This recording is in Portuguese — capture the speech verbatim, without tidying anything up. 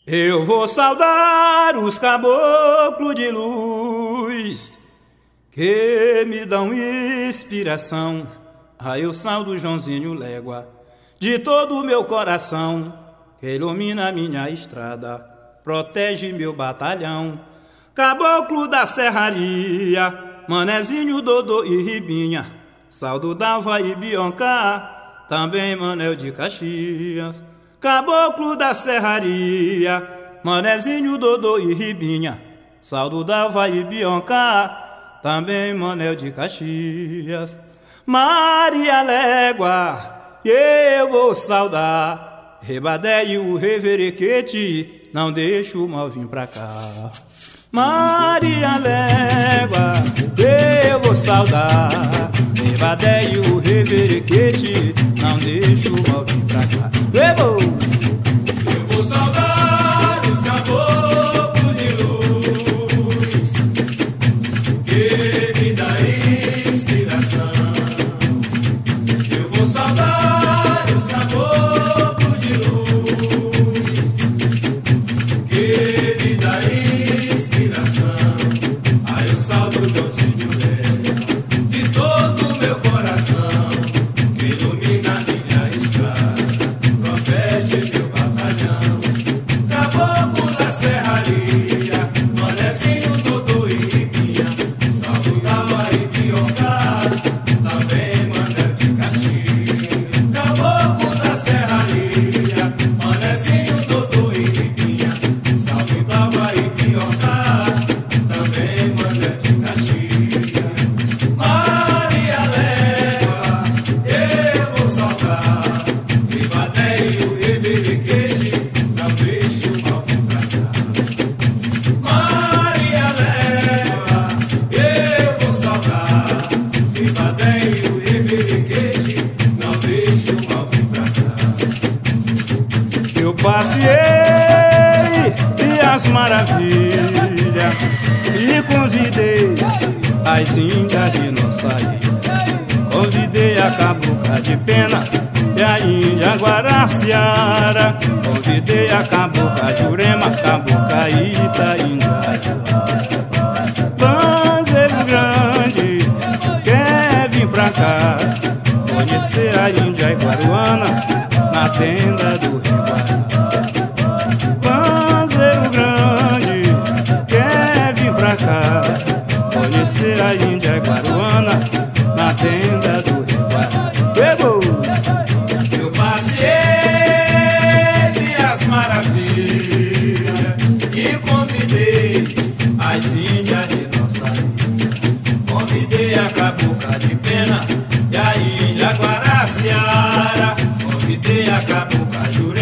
Eu vou saudar os caboclos de luz que me dão inspiração. Aí eu saldo Joãozinho Légua de todo o meu coração, que ilumina minha estrada, protege meu batalhão. Caboclo da serraria, Manezinho, Dodô e Ribinha, saldo Dava e Bionca, também Manel de Caxias. Caboclo da serraria, Manezinho, Dodô e Ribinha, saldo Dava e Bionca, também Manel de Caxias. Maria Légua, eu vou saudar, Rebadé e o Reverequete, não deixo o mal vir pra cá. Maria Légua, eu vou saudar, Rebadé e o Reverequete, não deixo o mal vir pra cá. Eu vou, eu vou saudar os caboclos de luz que me dá inspiração. Eu vou saudar os caboclos de luz que me dá inspiração. Aí eu saldo o Joãozinho Légua de todo o meu coração, que ilumina minha estrada, protege meu batalhão. Caboclo da serraria, Manezinho, Dodô e Ribinha, saldo Dava e Bionca, também Manel de Caxias. Caboclo da serraria, Manezinho, Dodô e Ribinha, saldo Dava e Bionca, também Manel de Caxias. Maria Légua, eu vou saudar, Rebadé e o Reverequete, não deixe o mal vir pra cá. Maria Légua, eu vou saudar, Rebadé e o Reverequete, não deixe o mal vir pra cá. eu passei e as maravilhas e convidei as índias de nossa ilha. Convidei a cabocla de pena e a índia Guaraciara. Convidei a cabocla Jurema, cabocla Itainga. Banzeiro Grande quer vir pra cá conhecer a índia iguaruana na tenda do Rio Guará. Banzeiro Grande quer vir pra cá conhecer a índia iguaruana na tenda do Rio Guará. Pegou! Eu passei as maravilhas e convidei as índias de nossa ilha. Convidei a cabocla de pena e a índia Guaraciara. Convidei a cabocla Jurema,